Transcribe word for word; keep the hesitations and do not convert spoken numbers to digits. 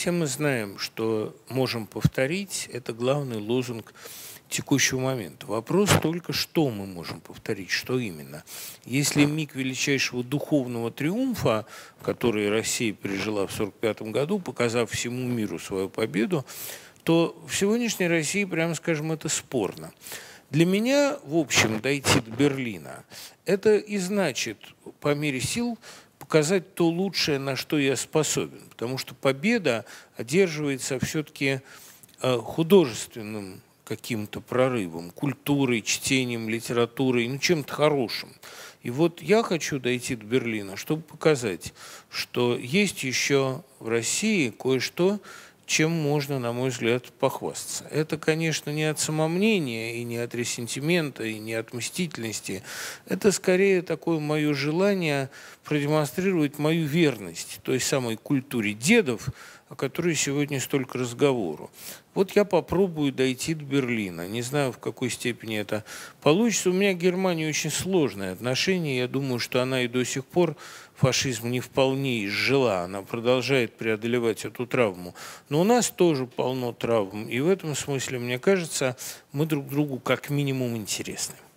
Все мы знаем, что можем повторить. Это главный лозунг текущего момента. Вопрос только, что мы можем повторить, что именно. Если миг величайшего духовного триумфа, который Россия пережила в сорок пятом году, показав всему миру свою победу, то в сегодняшней России, прямо скажем, это спорно. Для меня, в общем, дойти до Берлина, это и значит, по мере сил, показать то лучшее, на что я способен. Потому что победа одерживается все-таки художественным каким-то прорывом, культурой, чтением, литературой, ну, чем-то хорошим. И вот я хочу дойти до Берлина, чтобы показать, что есть еще в России кое-что, чем можно, на мой взгляд, похвастаться. Это, конечно, не от самомнения, и не от ресентимента, и не от мстительности. Это скорее такое мое желание продемонстрировать мою верность той самой культуре дедов, о которой сегодня столько разговору. Вот я попробую дойти до Берлина. Не знаю, в какой степени это получится. У меня к Германии очень сложное отношение. Я думаю, что она и до сих пор фашизм не вполне изжила. Она продолжает преодолевать эту травму. Но у нас тоже полно травм. И в этом смысле, мне кажется, мы друг другу как минимум интересны.